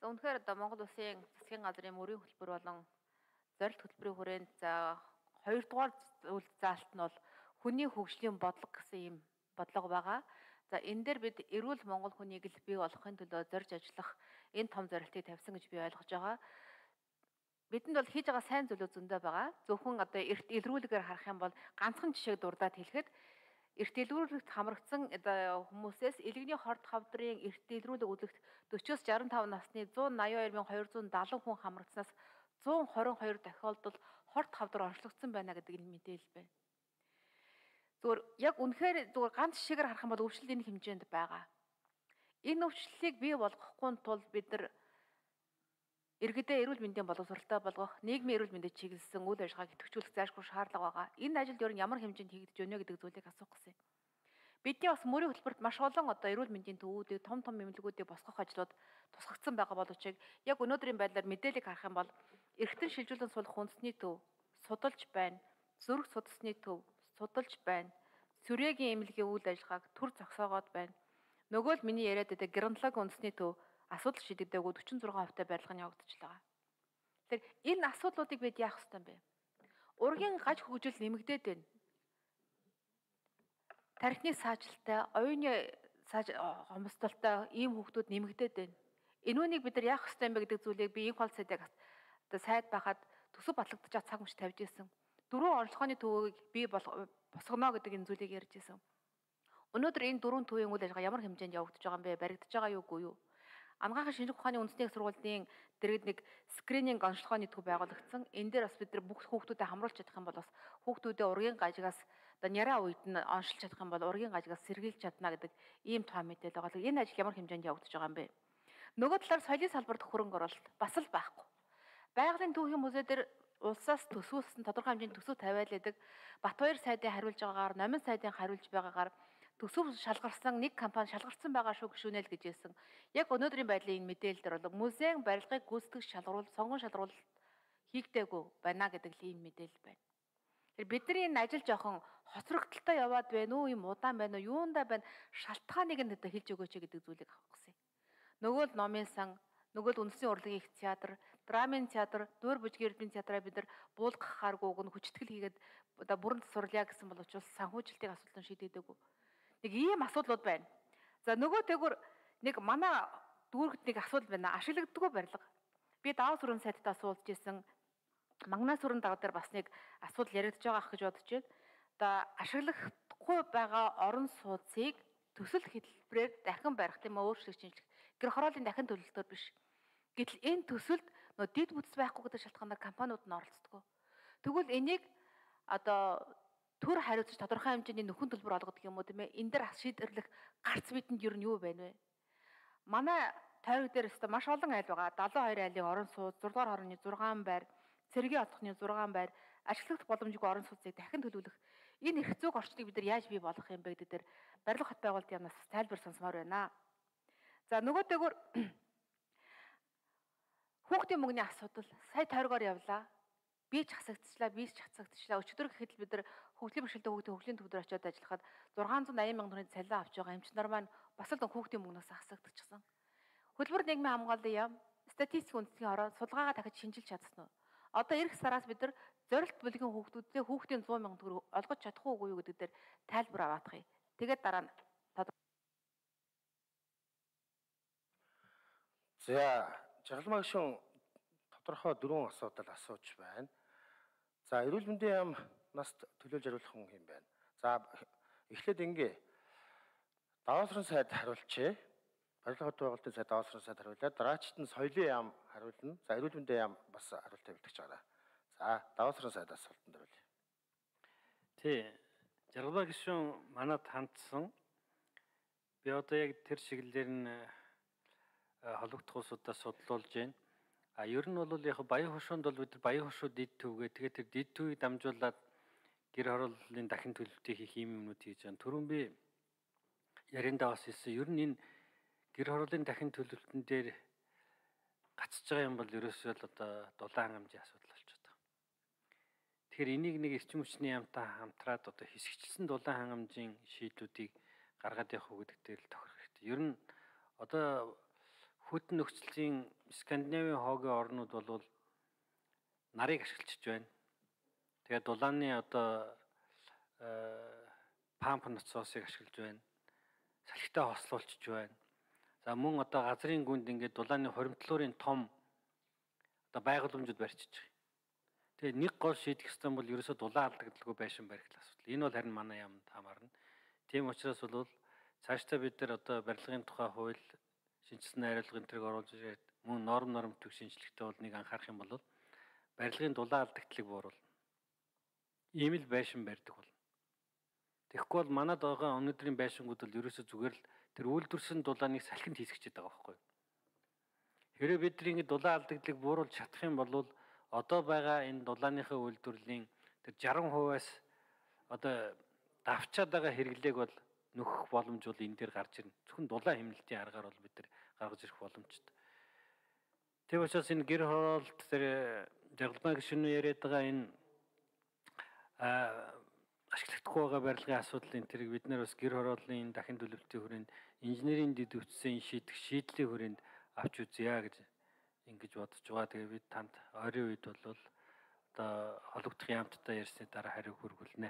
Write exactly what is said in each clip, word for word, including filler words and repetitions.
За үнэхээр одоо Монгол Улсын засгийн газрын мөрийн хөтөлбөр болон зорилт хөтөлбөрийн хүрээнд за хоёрдугаар үйл заалт нь бол хүний хөгжлийн бодлого гэсэн юм бодлого байгаа. За энэ дээр бид эрүүл Монгол хүнийг л бий болгохын төлөө зорж ажиллах энэ том зорилтыг тавьсан гэж би ойлгож байгаа. Бидэнд бол хийж байгаа сайн зүйлүүд зөндөө байгаа. Зөвхөн одоо эрт илрүүлгээр харах юм бол ганцхан жишээг дурдаад хэлэхэд эрт илрүүлэгт хамрагдсан одоо хүмүүсээс элэгний хорт хавдрын эрт илрүүлэг үзэгт forty-с sixty-five насны one eighty-two thousand two hundred seventy хүн хамрагдсанаас one twenty-two тохиолдолд хорт хавдар онцлогдсон байна гэдэг энэ мэдээлэл байна. Зүгээр яг үнэхээр зүгээр ганц жишээгээр харах юм бол өвчлөл энэ хэмжээнд байгаа. Энэ өвчлөлийг бий болгохгүй тул бид нар иргэдээ эрүүл мэндийн боловсралтай болгох, нийгмийн эрүүл мэндэд чиглэсэн үйл ажиллагааг идэвхжүүлэх зайлшгүй шаардлага байгаа. Энэ ажилд ер нь ямар хэмжээнд хийгдэж байна гэдэг зүйлийг асуух гэсэн юм. Бидний бас мөрийн хөтөлбөрт маш олон одоо эрүүл мэндийн төвүүдийг том том эмнэлгүүдийг босгох ажлууд тусгагдсан байгаа боловч яг өнөөдрийн байдлаар мэдээллийг харах юм бол эргэтэн шилжүүлэн сулах үндэсний төв судалж байна, зүрх судасны төв судалж байна, сүрээгийн эмнэлгийн үйл ажиллагааг төр зогсоогоод байна. Нөгөө л миний яриад байдаг геронтологи үндэсний төв асуудал шийдэгдээгүй forty-six хувьтай барилга нь явагдаж байгаа. Тэгэхээр энэ асуудлуудыг бид яах ёстой юм бэ? Ургийн гаж хөгжил нэмэгдээд байна. Тархины саажилттай, оюуны хомсдолтой ийм хүүхдүүд нэмэгдээд байна. Энүүнийг бид нар яах ёстой юм бэ гэдэг зүйлийг би инфол сайдыг одоо сайд байхад төсөв батлагдаж цаг мөч тавьж исэн. Дөрвөн онцлогооны төвийг бий босгоно гэдэг энэ зүйлийг ярьж исэн. Өнөөдөр энэ дөрвөн төвийн үйл ажиллагаа ямар хэмжээнд явагдаж байгаа юм бэ? Баригдаж байгаа юу үгүй юу? Амгаахын шинжлэх ухааны үндэсний их сургуулийн дэргэд нэг скрининг онцлогооны төв байгуулагдсан. Энэ дээр бас бид нар бүх хүүхдүүдэд хамруулж чадах юм бол бас хүүхдүүдээ ургийн гажигаас одоо няраа үед нь оншилж чадах юм бол ургийн гажигаас сэргийлж чадна гэдэг ийм тоо мэдээлэл байгаа. Энэ ажил ямар хэмжээнд явагдаж байгаа юм бэ? Нөгөө талаар соёлын салбарт хөрөнгө оруулалт бас л байхгүй. Байгалийн түүхийн музей дээр улсаас төсвөлсөн тодорхой хэмжээний төсөв тавиалдаг. Батбаяр сайдын хариулж байгаагаар, Номин сайдын хариулж байгаагаар төсөв шалгарсан нэг компани шалгарсан байгаа шүү гişүнэл гэж хэлсэн. Яг өнөөдрийн байдлын энэ мэдээлэл дээр бол музейн барилгыг гүйцэтгэх шалгаруул, сонгон шалгаруул хийгдээгүй байна гэдэг л ийм мэдээлэл байна. Тэгэхээр бидний энэ ажил жоохон хоцрогдолтой яваад байна уу, юм удаан байна уу, юундаа байна, шалтгааныг нь одоо хэлж өгөөч гэдэг зүйлийг авах гэсэн. Нөгөө л Номын сан, нөгөө л үндэсний урлагийн их театр, драмын театр, дуур бүжгийн эрдмийн театраа бид нар буулгахааргүйг нь хүчтгэл хийгээд одоо бүрэн засварлая гэсэн бол учраас санхүүжилтийг асуултан шийдэгдээгүй. Нэг ийм асуудлууд байна. За нөгөө тэгвэр нэг манай дүүрэгт нэг асуудал байна. Ашиглагддаггүй барилга. Би даваа сүрэн сайтад асуулж ирсэн. Магнаа сүрэн дага дээр бас нэг асуудал яригдж байгаа ах гэж бодож байна. Одоо ашиглахгүй байгаа орон сууцыг төсөл хөтөлбөрээр дахин барих тийм өөрчлөлт шинжилэх. Гэр хорооллын дахин төлөлтөөр биш. Гэтэл энэ төсөлд нөө дид бүтц байхгүй гэдэг шалтгаанаар компаниуд нь оролцдог. Тэгвэл энийг одоо төр хариуцж тодорхой хэмжээний нөхөн төлбөр олгодог юм уу тийм ээ? Энэ дээр шийдвэрлэх гарц бидэнд ер нь юу байна вэ? Манай тойрог дээр өстө маш олон айл байгаа. seventy-two айлын орон сууц, six дугаар хорооны six байр, цэргийн олдохны six байр, ашиглах боломжгүй орон сууцыг дахин төлөвлөх. Энэ эрх зүйг орчныг бид нар яаж бий болгох юм бэ гэдэг дээр барилга хот байгуулалтын яамнаас тайлбар сонсомоор байна. За нөгөөтэйгөр хүүхдийн мөнгөний асуудал сая тойргоор явлаа. Би ч хасагдчихлаа, би ч хасагдчихлаа. Өчигдөр гэхэд л бид нар хөгжлийн бэрхшээлтэй хүүхдийн хөгжлийн төвдөр очиод ажиллахад six hundred eighty мянган төгрөгийн цалин авч байгаа эмч нар маань бас л хүүхдийн мөнгнөөс хасагдчихсан. Хөтөлбөр нийгмийн хамгааллын яам, статистикийн үндэсний хороо судалгаагаа дахиж шинжилж чадсан уу? Одоо эх сараас бид нар зорилт бүлгийн хүүхдүүдтэй хүүхдийн one hundred мянган төгрөг олгож чадах уугүй юу гэдэг дээр тайлбар аваадах. Тэгээд дараа нь За, жаргалмаа гишүүн тодорхой дөрвөн асуудал асууж байна. За, эрүүл мэндийн яам нас төлөөлж хариулах хүн юм байна. За, эхлээд ингээ даваа сүрэн сайд хариулчээ. Барилга хот байгуулалтын сайд даваа сүрэн сайд хариулаад дараачид нь соёлын яам хариулна. За, эрүүл мэндийн яам бас хариулт тавьдаг чагаа. За, даваа сүрэн сайд асуултанд хариулъя. Тий. Жаргалмаа гишүүн манад хандсан. Би одоо яг тэр чиглэлээр нь холбогдох улсуудаас судалуулж байна. А ер нь бол яг баян хошуунд бол бид баян хошуу дид төвгээ тэгээд тэр дид төвийг дамжуулаад гэр хорооллын дахин төлөвтийг хийх юм юмнууд хийж байгаа. Түрүүн би яриандаа бас хэлсэн. Ер нь энэ гэр хорооллын дахин төлөвтөн дээр гацж байгаа юм бол ерөөсөө л одоо дулаан хангамжийн асуудал болчиход байгаа. Тэгэхээр энийг нэг эрчим хүчний яамтай хамтраад одоо хэсэгчлсэн дулаан хангамжийн шийдлүүдийг гаргаад явах уу гэдэг дээр л тохирох хэрэгтэй. Ер нь одоо хүйтэн нөхцөлийн Скандинавийн хоогийн орнууд бол нарыг ашиглаж байна. Тэгээд дулааны одоо памп насосыг ашиглаж байна. Салхитай хослуулчих байна. За мөн одоо газрын гүнд ингээд дулааны хоримтлуурын том одоо байгууламжууд барьчихж байгаа. Тэгээд нэг гол шийдэх ёстой бол ерөөсөө дулаан алдагдaltaгүй байшин барих асуудал. Энэ бол харин манай яамд хамаарна. Тийм учраас бол цаашдаа бид нар одоо барилгын тухай хууль шинжилсэн найруулгын тэрэг оруулж ирээд мөн норм норм төв шинжилгээтэй бол нэг анхаарах юм бол барилгын дулаан алдагдлыг бууруулна. Ийм л байшин барьдаг бол. Тэгэхгүй бол манад байгаа өнөөдрийн байшингууд бол ерөөсөө зүгээр л тэр үйлдвэрсэн дулааныг салхинд хийсгэж байгаа байхгүй юу? Хэрэв бид нэг дулаан алдагдлыг бууруулж чадах юм бол одоо байгаа энэ дулааныхаа үйлдвэрлэлийн тэр сixty хувиас одоо давчаад байгаа хэрэглээг бол нөхөх боломж бол энэ дээр гарч ирнэ. Зөвхөн дулаан хэмнэлтийн аргаар бол бид нар гаргаж ирэх боломжтой. Тэг учраас энэ гэр хороолт тэр жаргалмаа гишүүн яриад байгаа энэ ашиглагдахгүй байгаа барилгын асуудлын тэрийг бид нар бас гэр хорооллын дахин төлөвлөлтийн хүрээнд инженерийн дэд үтсэн шийдэх шийдлийн хүрээнд авч үзье гэж ингэж бодож байгаа. Тэгээ бид танд ойрын үед бол одоо холбогдох яамттай ярьсны дараа хариу хүргүүлнэ.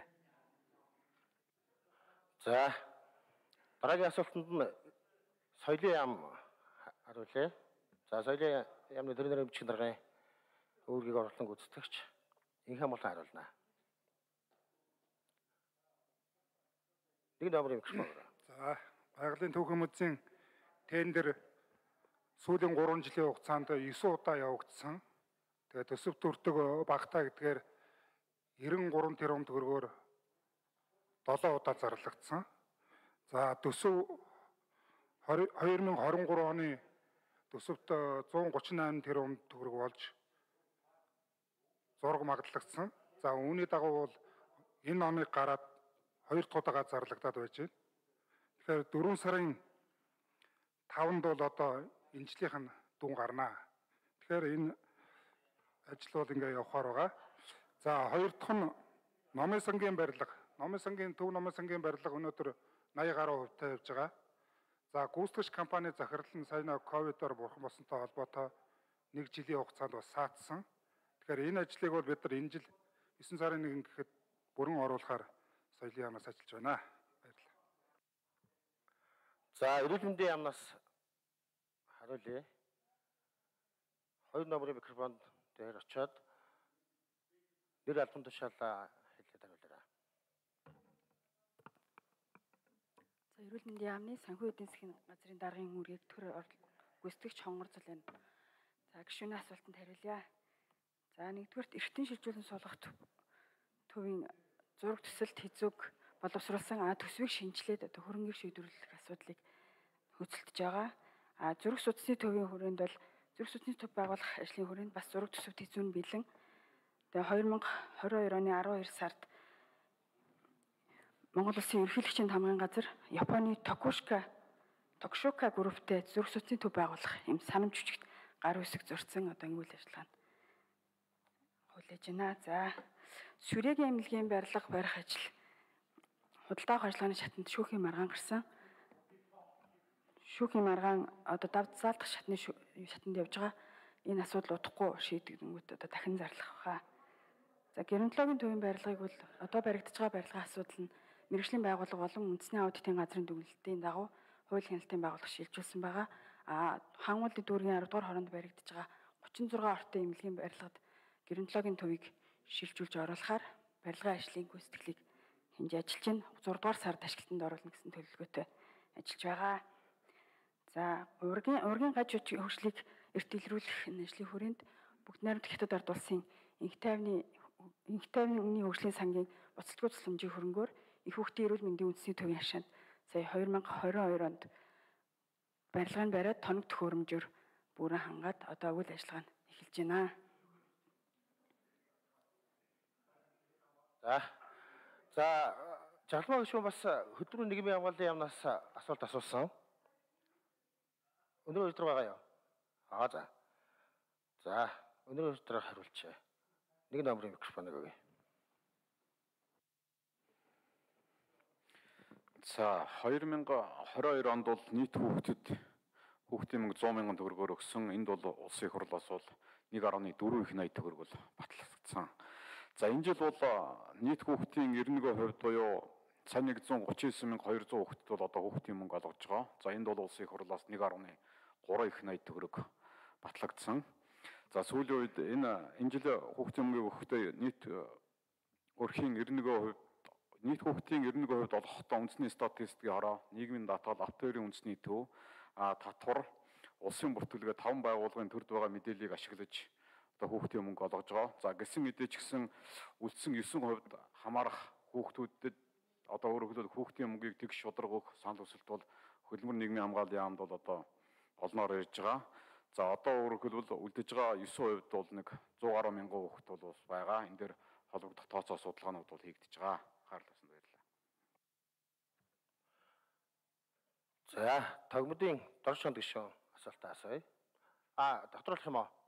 За дараагийн асуултанд нь соёлын яам хариулъя. За соёлын яамны төрийн өмчийн даргын өөрийг орлон гүйцэтгэгч инх амгалан хариулна. Нэг номер микрофон. За байгалийн түүхэн музейн тендер сүүлийн гурван жилийн хугацаанд nine удаа явагдсан. Тэгээд төсөв төртөг багтаа гэдгээр ninety-three тэрбум төгрөгөөр seven удаа зарлагдсан. За төсөв twenty twenty-three оны төсөвт one thirty-eight тэрбум төгрөг болж зураг магадлагдсан. За үүний дагуу бол энэ номыг гараад хоёр дахь удаага зарлагдаад байж байна. Тэгэхээр дөрвөн сарын таванд бол одоо энэ жилийнх нь дүн гарнаа. Тэгэхээр энэ ажил бол ингээ явахаар байгаа. За хоёр дахь нь номын сангийн барилга. Номын сангийн төв номын сангийн барилга өнөөдөр eighty гаруй хувьтай явж байгаа. За гүйцэтгэгч компани захирал нь саяна ковидоор бурхан болсонтой холбоотой нэг жилийн хугацаанд бас саатсан. Тэгэхээр энэ ажлыг бол бид нар энэ жил nine сарын first гэхэд бүрэн оруулахаар соёлын яамнаас ажиллаж байна. Баярлалаа. За эрүүл мэндийн яамнаас хариулъя. Хоёр номерын микрофонд дээр очиод нэр албан тушаалаа хэлээд хариулаарай. За эрүүл мэндийн яамны санхүү эдийн засгийн газрын даргын үүргийг төр гүйцэтгэгч хонгорцол байна. За гишүүний асуултанд хариулъя. За нэгдүгээрт эртний шилжүүлэн суулгах төвийн зураг төсөлд хязуг боловсруулсан а төсвийг шинжилээд одоо хөрөнгийг шийдвэрлэх асуудлыг хөдөлж байгаа. А зураг судасны төвийн хүрээнд бол зураг судасны төв байгуулах ажлын хүрээнд бас зураг төсөвт хязуу нь бэлэн. Тэгээ twenty twenty-two оны twelve сард Монгол Улсын ерөнхийлөгчийн хамгааллын газар Японы Токушка Токшука групптэй зураг судасны төв байгуулах юм санамж жүжигт гар үсэг зурсан одоо энэ үйл ажиллагаанд хүлээж байна. За Сүрэгийн эмнэлгийн барилга барих ажил худалдаа авах ажиллагааны шатанд шүүхийн маргаан гарсан. Шүүхийн маргаан одоо давтзаалдах шатны шатанд явж байгаа. Энэ асуудал удахгүй шийдэгдэнгүүт одоо дахин зарлах баха. За геронтологийн төвийн барилгыг бол одоо баригдаж байгаа барилгын асуудал нь мэргэжлийн байгууллага болон үндэсний аудитын газрын дүгнэлтийн дагуу хууль хяналтын байгууллага шилжүүлсэн байгаа. А хаан улсын дүүргийн ten дугаар хороонд баригдаж байгаа thirty-six ортой эмнэлгийн барилгад геронтологийн төвийг шилжүүлж оруулахаар барилгын ажлын гүйцэтгэлийг хинж ажиллаж байна. six дугаар сард ашиглалтанд оруулна гэсэн төлөвлөгөөтэй ажиллаж байгаа. За ургийн ургийн гаж хөгжлийг эрт илрүүлэх энэ ажлын хүрээнд бүгд найрамдах хятад ард улсын инх тайвны инх тайвны хөгжлийн сангийн буцалтгүй тусламжийн хөрөнгөөр их хүүхдийн эрүүл мэндийн үндэсний төвийн хашаанд сая twenty twenty-two онд барилгааны бариад тоног төхөөрөмжөөр бүрэн хангаад одоо үйл ажиллагаа нь эхэлж байна. За. За жаргалмаа гишүүн бас хөдөлмөрийн нийгмийн хамгааллын яамнаас асуулт асуусан. Өнөөдөр өдөр байгаа юу? Аа за. За, өнөөдөр өдөр хариулчихъя. Нэг номерын микрофоныг өгье. За twenty twenty-two онд бол нийт хүүхдэд хүүхдийн мөнгө сто мянган төгрөгөөр өгсөн. Энд бол улсын их хурлаас бол нэг гаруй дөрвөн их найт төгрөг бол батлагдсан. За энэ жил бол нийт хүүхдийн ирнэгийн хувьд буюу сая нэг зуун гучин девять мянга двести хүүхдэд бол одоо хүүхдийн мөнгө олгож байгаа. За энд бол улсын их хурлаас нэг гаруй гурван их найт төгрөг батлагдсан. За сүүлийн үед энэ энэ жил хүүхдийн мөнгөийг өгөхдөө нийт өрхийн ирнэгийн хувьд нийт хүүхдийн ирнэгийн хувьд олгохдоо үндэсний статистикийн хараа нийгмийн даатгал автоэрийн үндэсний төв а татвар улсын бүртгэлгээ таван байгууллагын төрд байгаа мэдээллийг ашиглаж одоо хүүхдийн мөнгө олгож байгаа. За гэсэн мэдээ ч гэсэн үлдсэн девять хувьд хамаарах хүүхдүүдэд одоо өөрөөр хэлбэл хүүхдийн мөнгийг тэгш шударга өгөх санал хүсэлт бол хөдөлмөр нийгмийн хамгааллын яамд бол одоо олноор ирж байгаа. За одоо өөрөөр хэлбэл үлдэж байгаа девять хувьд бол нэг сто гаруй мянган хүүхэд бол бас байгаа. Энэ дээр холбогдох тооцоо судалгаанууд бол хийгдэж байгаа. Хаарласан баярлалаа. За, тогмодын дорж хонд гишүүн асуултаа асууя. А, докторлох юм уу?